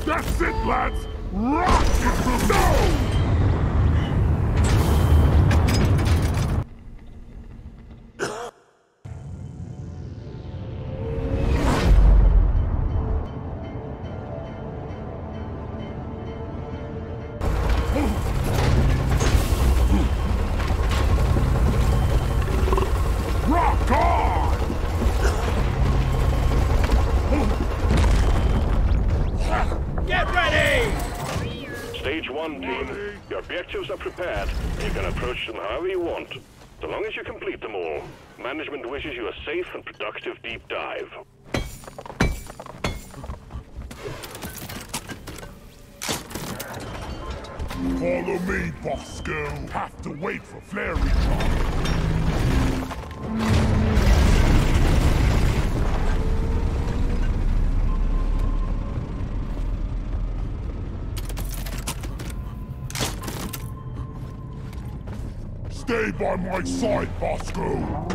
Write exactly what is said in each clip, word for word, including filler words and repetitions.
That's it, lads! Rock it! No! Rock on! Get ready! Stage one, team. Your objectives are prepared. You can approach them however you want, so long as you complete them all. Management wishes you a safe and productive deep dive. Follow me, Bosco. Have to wait for flare recon. Stay by my side, Bosco!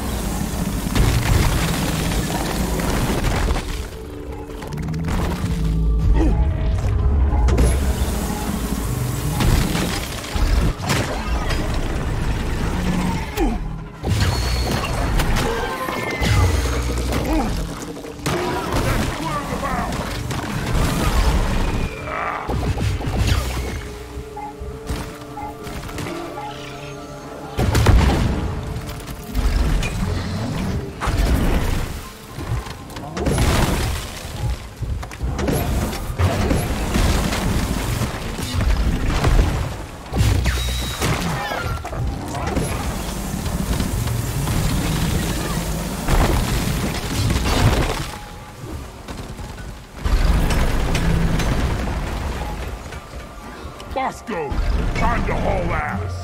Bosco, time to haul ass!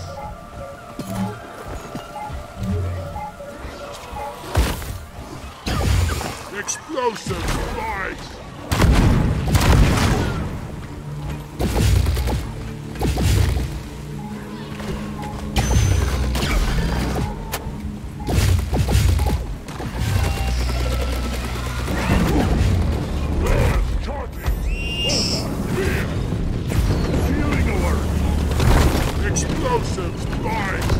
Explosive supplies! Explosives, guys!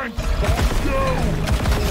Thanks, Bosco!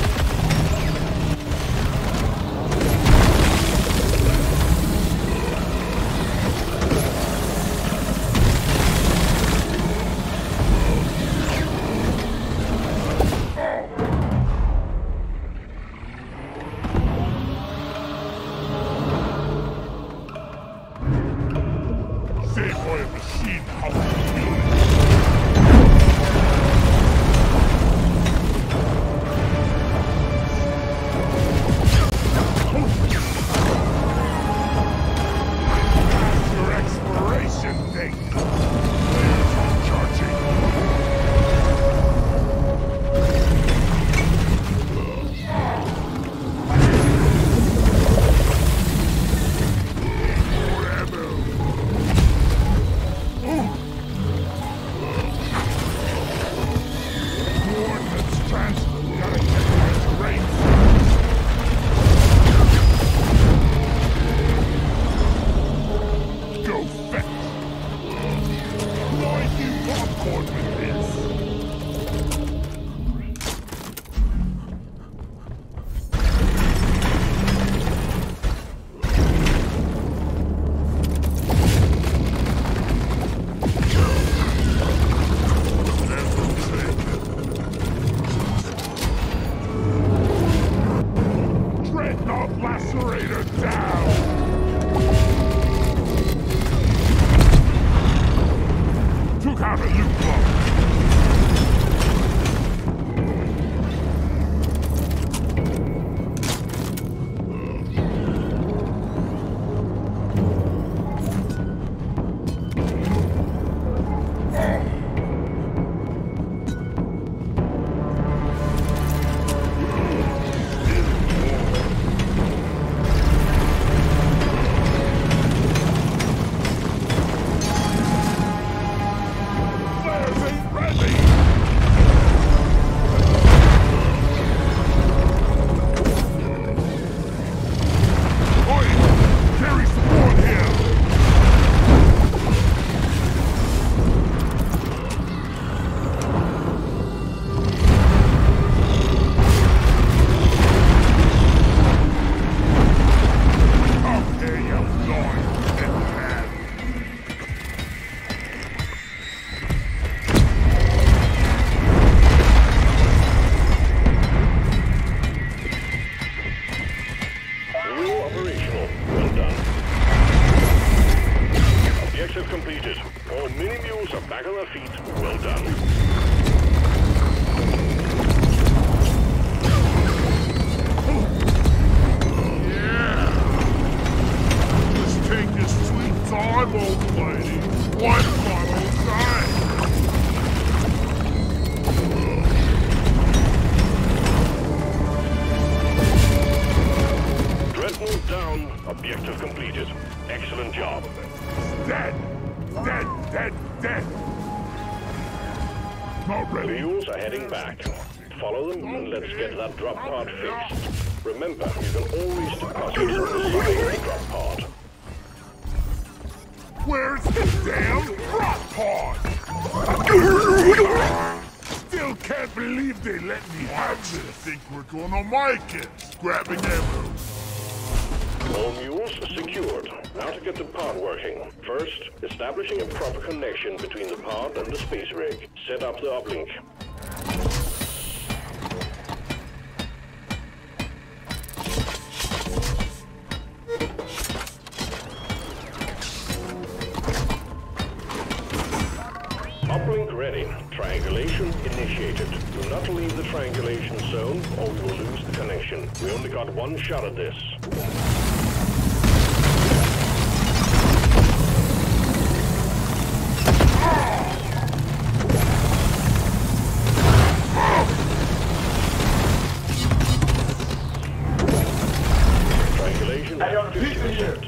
Objective completed. Excellent job. Dead! Dead! Dead! Dead! Not The ready. mules are heading back. Follow them and let's get that drop pod fixed. Remember, you can always deposit the remaining drop pod. Where's the damn drop pod? Still can't believe they let me have this. Think we're gonna make it. Grabbing ammo. All mules secured. Now to get the pod working. First, establishing a proper connection between the pod and the space rig. Set up the uplink. Uplink ready. Triangulation initiated. Do not leave the triangulation zone or we will lose the connection. We only got one shot at this. Triangulation at fifty percent.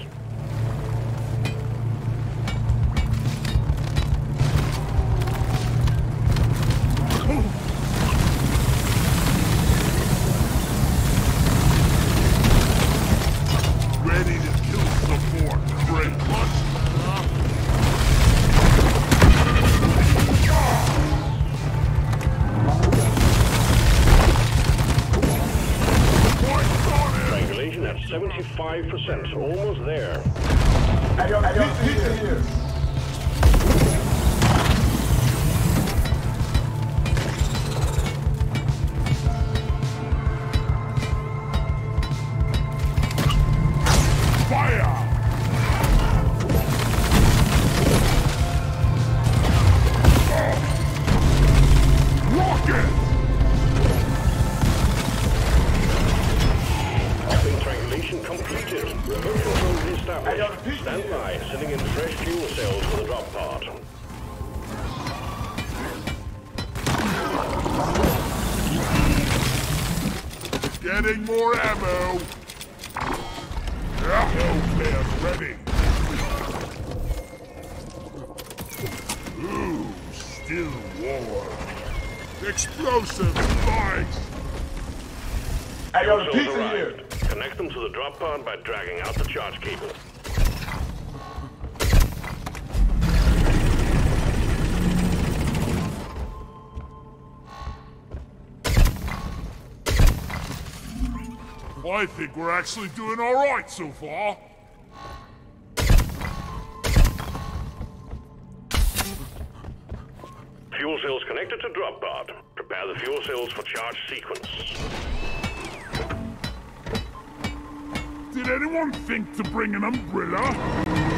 eighty-five percent. Almost there. I got, I got pizza here. Fire! Rocket! Uplink triangulation completed. Remote control reestablished. Stand by, sending in fresh fuel cells for the drop pod. Getting more ammo! All players ready! Ooh, still warm. Explosive spikes! I got a Fuel cells pizza here. arrived. Connect them to the drop pod by dragging out the charge cable. I think we're actually doing all right so far. Fuel cells connected to drop pod. Prepare the fuel cells for charge sequence. Did anyone think to bring an umbrella?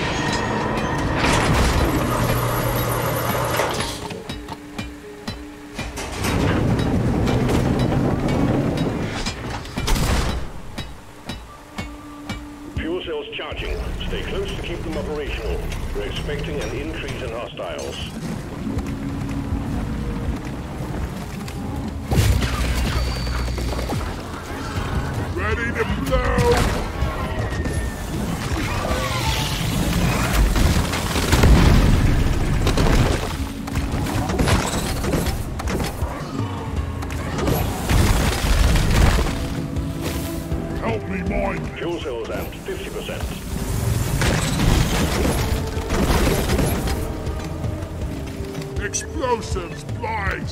Fuel cells charging. Stay close to keep them operational. We're expecting an increase in hostiles. Ready to blow! Help me mine. Fuel cells at fifty percent. Explosives, spikes.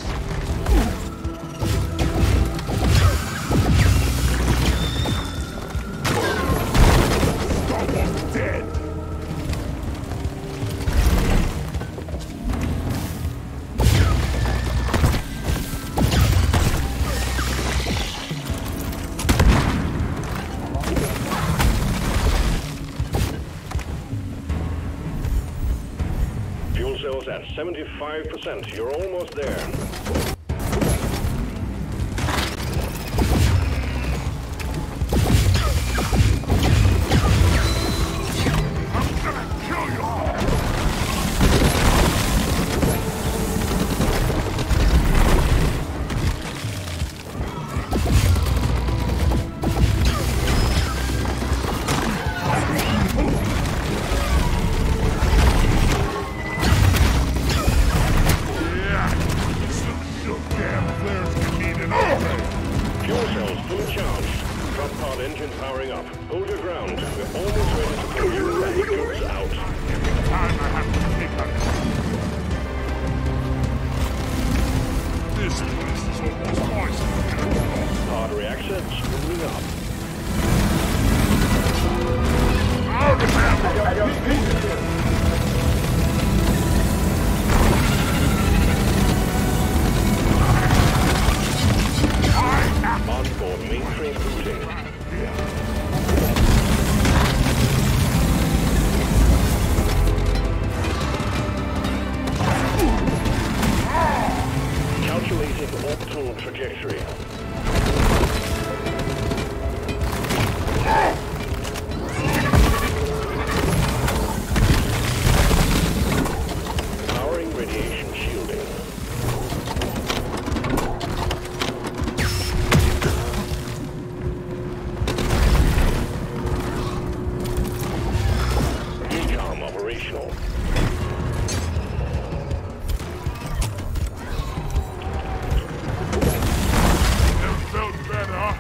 Someone's dead. Fuel cells at seventy-five percent. You're almost there. I'm gonna kill you all. Yeah. Some damn flares can need an upgrade. Fuel cells fully charged. Drop pod engine powering up. Hold your ground. We're almost ready to pull you and the goods out. Every time I have to take a... This place is almost nice. Pod reactor spooling up. Out of ammo! I got a pizza here. Onboard mainframe booting. Calculating orbital trajectory. Powering radiation shielding. Decom operational. Never felt better.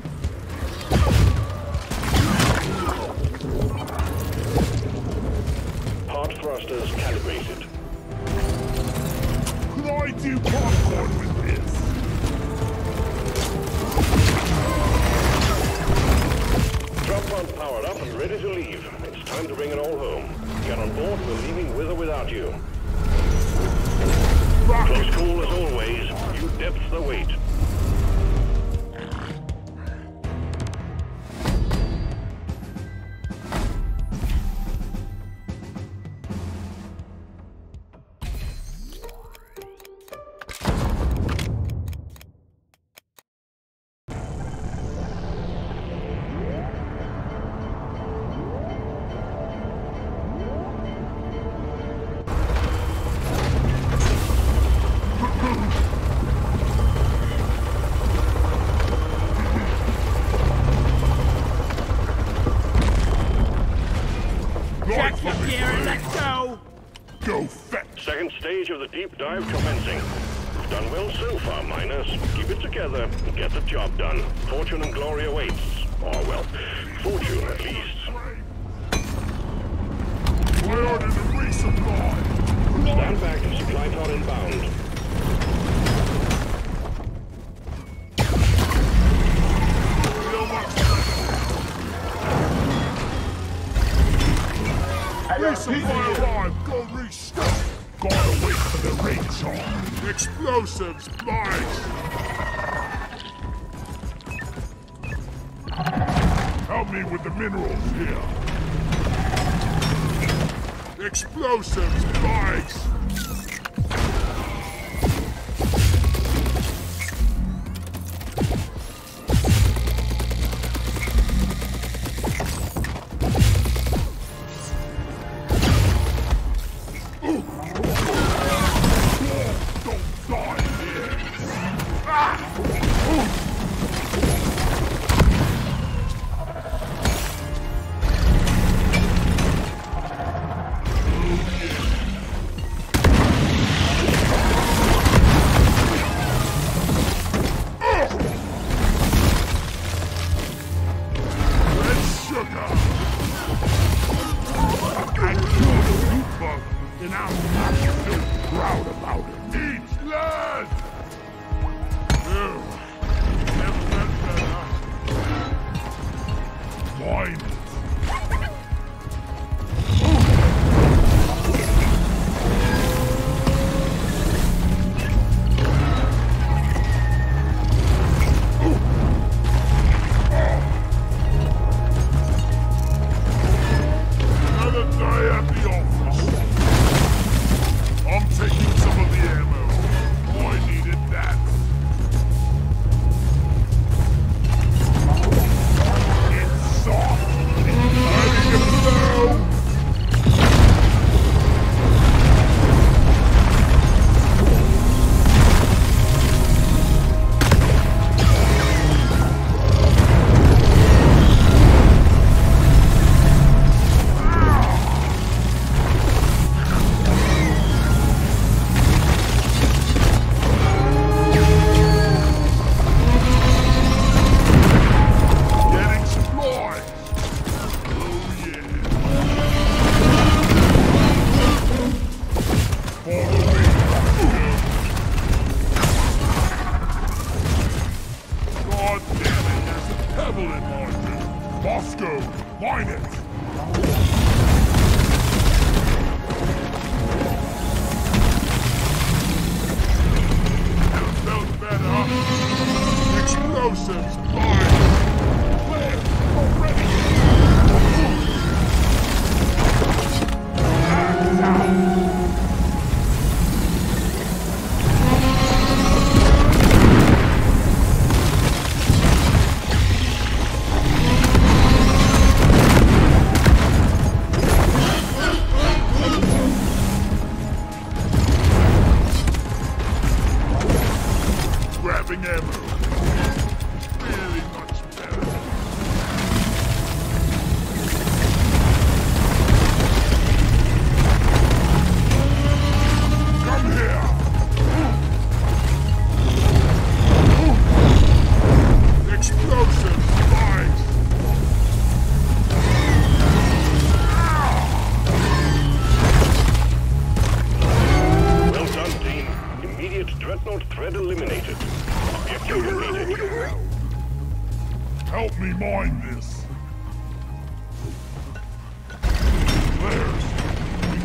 Pod thrusters calibrated. Could I do popcorn with this? plant powered up and ready to leave. It's time to bring it all home. Get on board, we're leaving with or without you. Close call as always. You depth the weight. Check your gear and let's go! Go fetch! Second stage of the deep dive commencing. You've done well so far, miners. Keep it together and get the job done. Fortune and glory awaits. Or, well, fortune at least. I ordered a resupply! Stand back, supply pod inbound. Feel much resupply arrived! Go restock! Gotta wait for the recharge! Explosives, nice! Help me with the minerals here! Explosives, nice!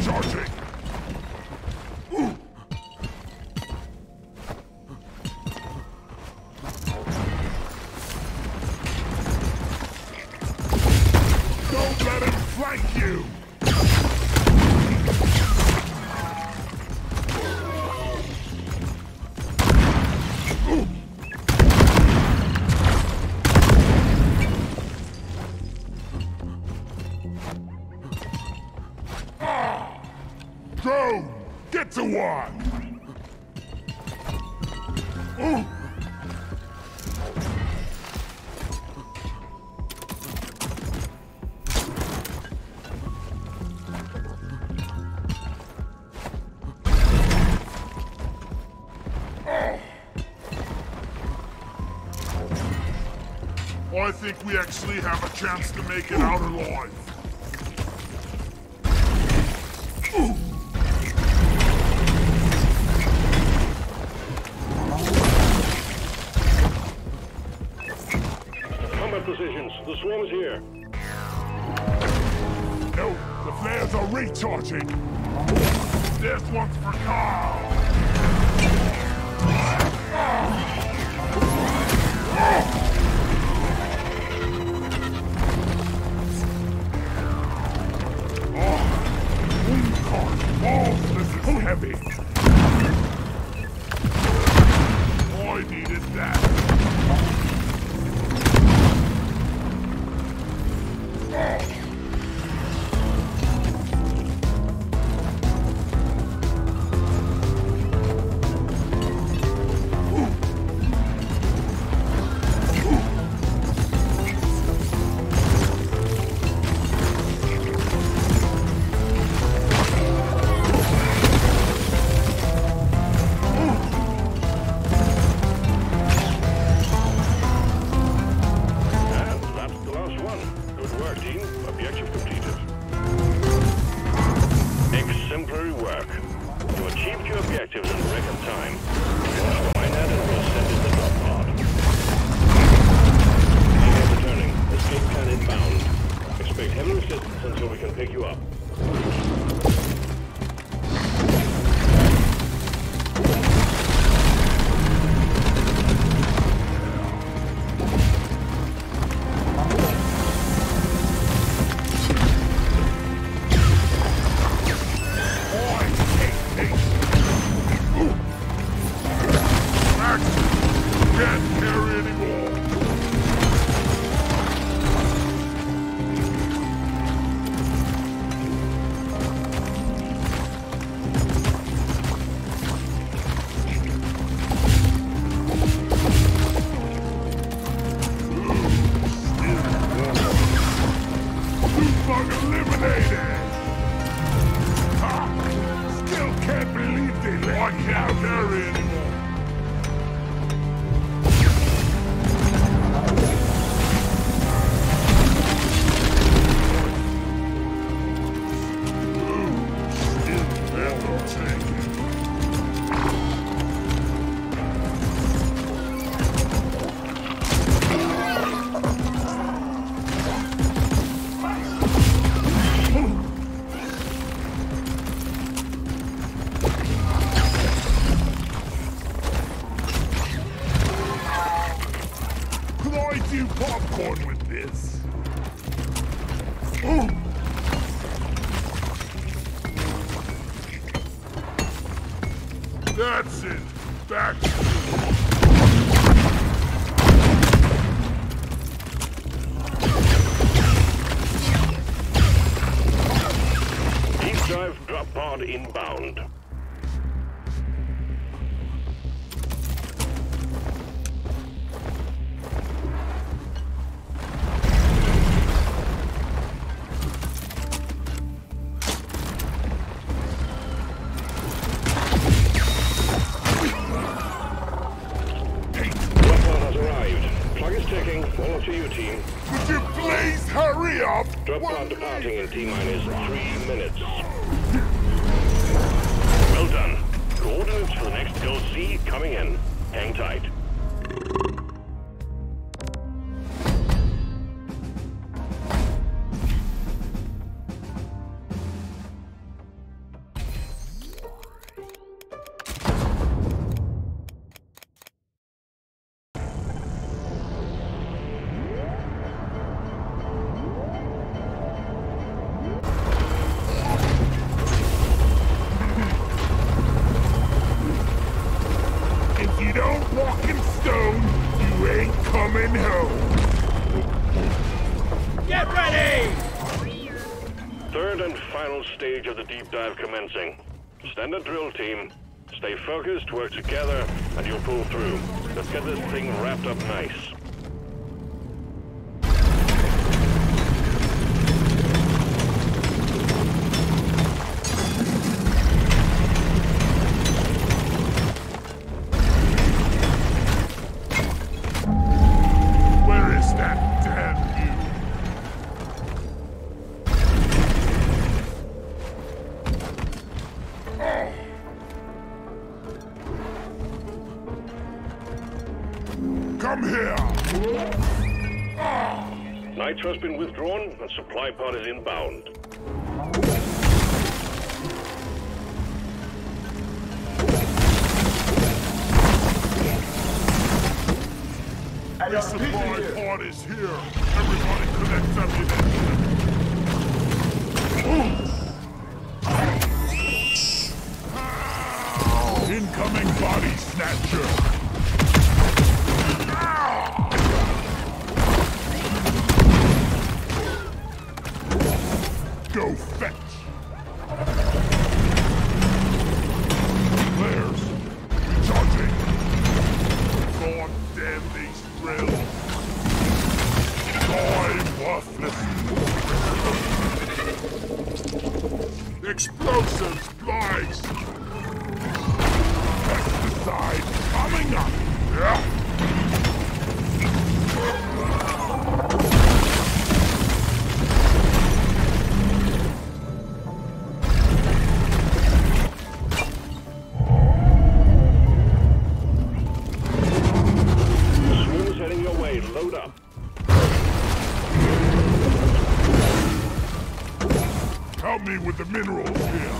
recharging! Ooh. Don't let him flank you! Drone, get to work! Ooh. I think we actually have a chance to make it out alive. Ooh. Combat positions. The swarm is here. No, the flares are recharging. This one's for Carl. Oh, this is heavy. I needed that. Exemplary work. You achieved your objectives in record time. Find that and we'll send it to the drop pod. Email returning. Escape plan inbound. Expect heavy resistance until we can pick you up. Can't carry anymore. Bug eliminated. Ha! Still can't believe they let I can't carry anymore. I do popcorn with this. Ooh. That's it. Back. Deep drive drop pod inbound. All to you, team. Would you please hurry up? Drop pod departing in T-minus three minutes. Well done. Coordinates for the next Go C coming in. Hang tight. rock and stone, you ain't coming home. Get ready! Third and final stage of the deep dive commencing. Standard drill team. Stay focused, work together, and you'll pull through. Let's get this thing wrapped up nice. Where is that damn you? Come here! Nitro's been withdrawn, and supply pod is inbound. Hey, The yo, supply P C here. pod is here. Everybody collect ammunition. Incoming body snatcher. Go fetch! Flares! Recharging! God damn these drills! Die worthless! Explosives, flies! Pesticide coming up! Yeah! Load up. Help me with the minerals here.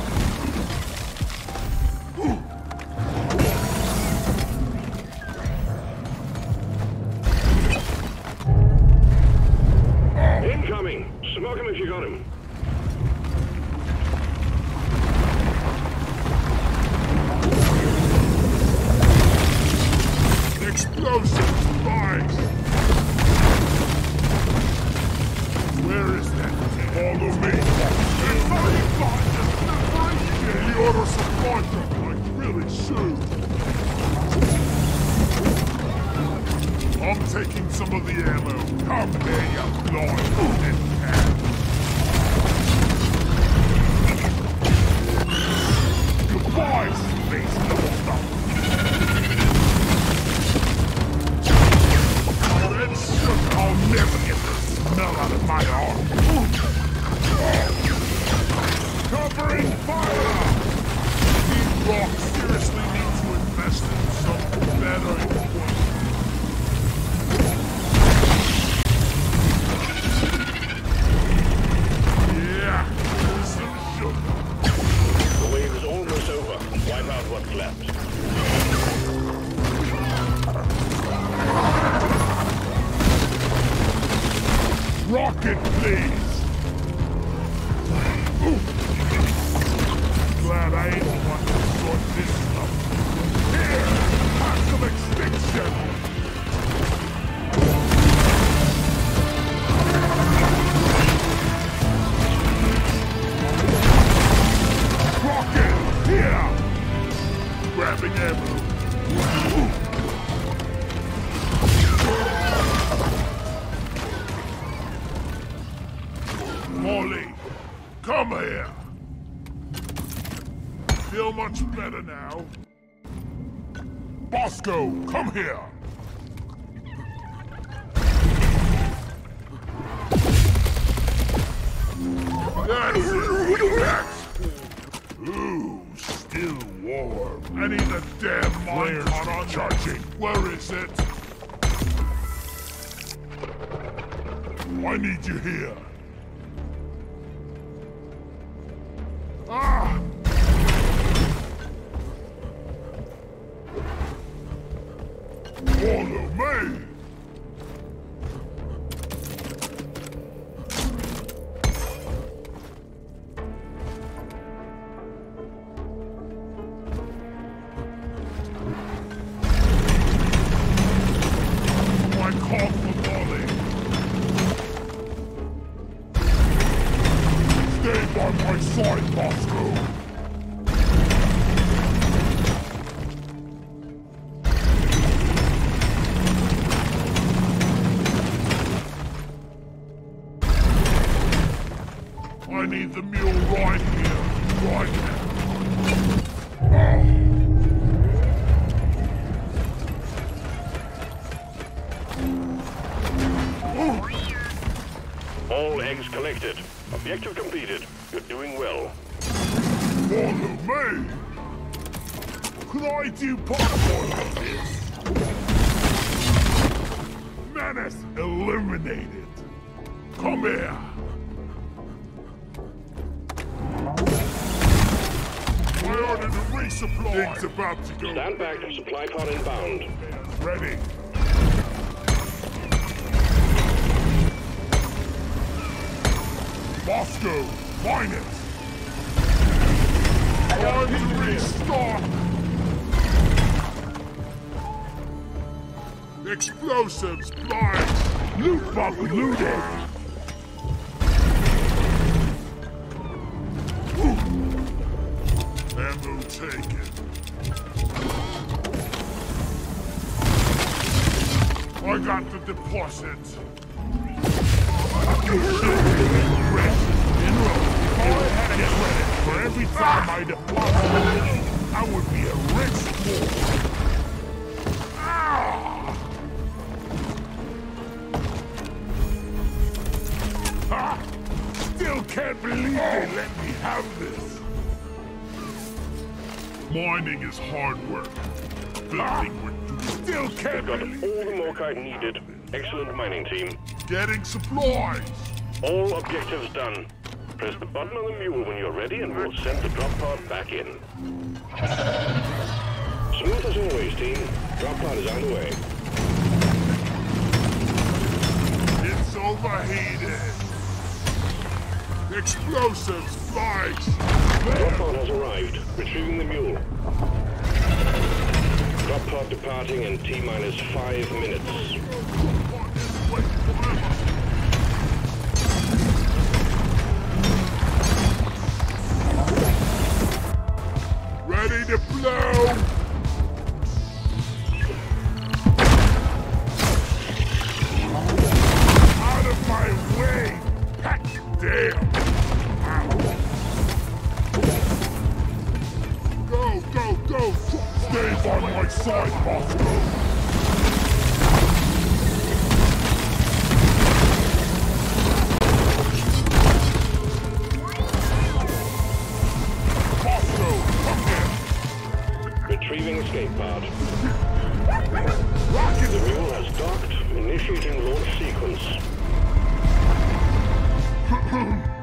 Incoming! Smoke him if you got him. Explosives, flies! Where is that? Follow me. It's already fine. Yeah, he ought to supply them like really soon. I'm taking some of the ammo. Come there, you blind and cat. Goodbye, space monster. I'll never get the smell out of my arm. Covering fire! These rocks seriously need to invest in some better equipment. Yeah, some sugar. The wave is almost over. Wipe out what's left. Rocket, please! Ooh. Glad I ain't the one to sort this stuff. Here! Have some extinction! Rocket! Here! Grabbing ammo. Ooh. Molly, come here. Feel much better now? Bosco, come here. That's it. That's Ooh, still warm. I need a damn mine on charging. Where is it? I need you here. Ah! Follow me! the mule right here, right now. All eggs collected. Objective completed. You're doing well. Follow me! Could I do part of this? Menace eliminated. Come here. I ordered a resupply. Things about to go. Stand back. Supply pod inbound. Ready. Moscow, mine it. Time to restock. Explosives, flies, loot box looted. Ammo taken. I got the deposit. For every time I deposit, I would be a rich fool. Ah! Ah! Still can't believe they let me have this. Mining is hard work. Building would do. Still can't Got believe all the Morkite needed. Excellent mining team. Getting supplies. All objectives done. Press the button on the mule when you're ready and we'll send the drop pod back in. Smooth as always, team. Drop pod is on the way. It's overheated. Explosives, flies. Drop pod has arrived. Retrieving the mule. Drop pod departing in T-minus five minutes. Ready to blow! Out of my way! Heck, damn! Ow. Go, go, go! Stay on my side, Moscow! Retrieving escape pod. Rocket! The mule has docked. Initiating launch sequence.